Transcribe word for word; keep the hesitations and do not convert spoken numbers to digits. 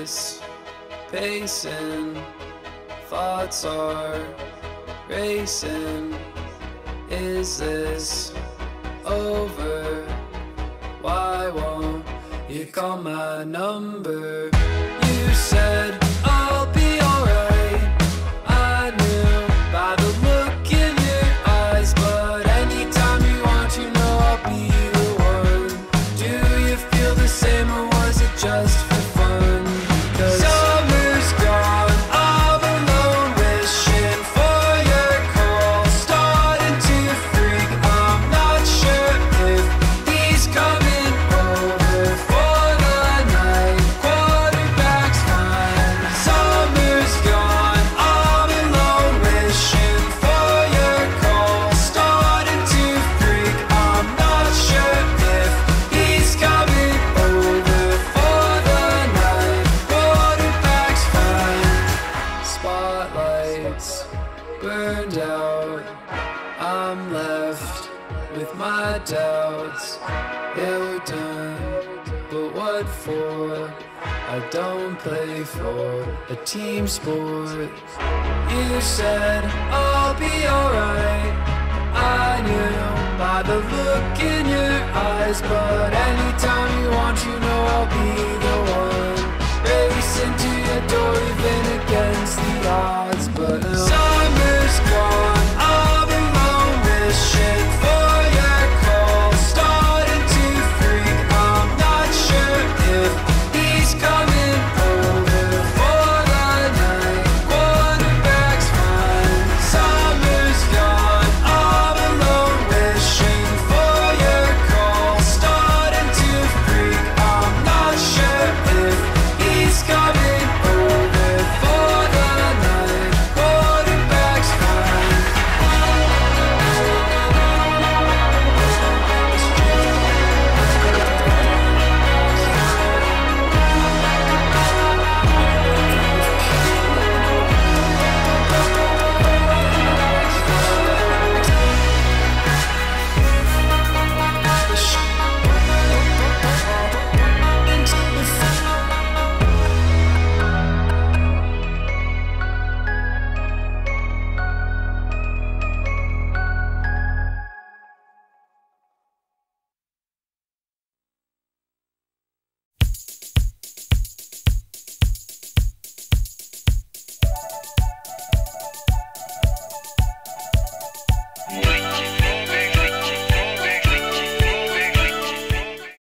this, pacing, thoughts are racing. Is this over? Why won't you call my number? You said I'll be alright. I knew by the look in your eyes, but anytime you want, you know I'll be the one. Do you feel the same, or was it just for fun? 'Cause summer's gone, I'm alone, wishing for your call, starting to freak. I'm not sure if he's coming over for the night. Quarterback's fine. Summer's gone, I'm alone, wishing for your call, starting to freak. I'm not sure if he's coming over for the night. Quarterback's fine. Spotlights burned out. I'm left with my doubts. Yeah, we're done, but what for? I don't play for a team sport. You said I'll be alright. I knew by the look in your eyes, but anytime you want, you know I'll be the one. Racing to your door even against the odds, but now summer's gone.